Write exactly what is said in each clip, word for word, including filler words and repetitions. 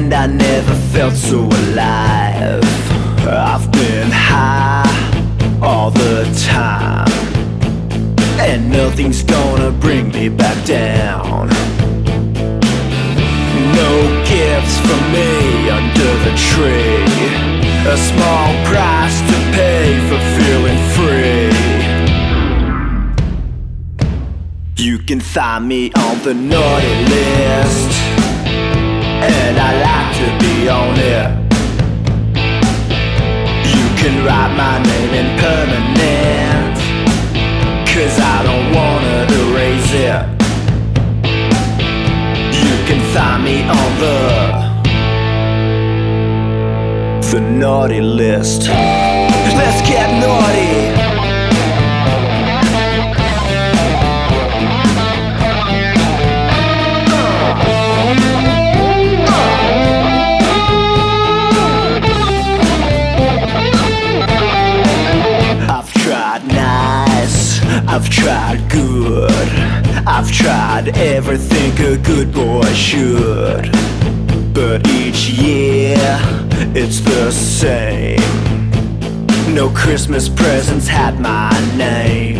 and I never felt so alive. I've been high all the time, and nothing's gonna bring me back down. No gifts for me under the tree, a small price to pay for feeling free. You can find me on the naughty list, and I like to be on it. You can write my name in permanent, 'cause I don't wanna erase it. You can find me on the The naughty list. Let's get naughty. I've tried nice, I've tried good, I've tried everything a good boy should. But each year, it's the same. No Christmas presents had my name.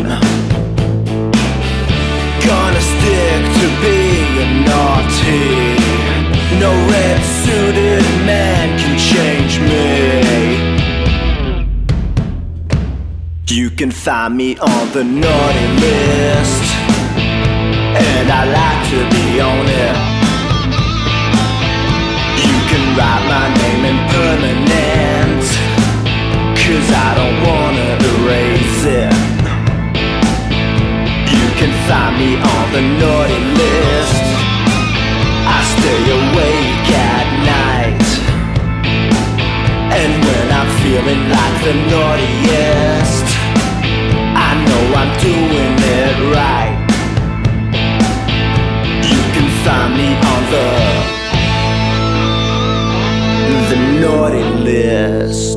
Gonna stick to being naughty. No red-suited man can change me. You can find me on the naughty list, and I like to be on it. You can write my name in permanent, 'cause I don't wanna erase it. You can find me on the naughty list. I stay awake at night, and when I'm feeling like the naughtiest, I know I'm doing it right. You can find me on the The naughty list.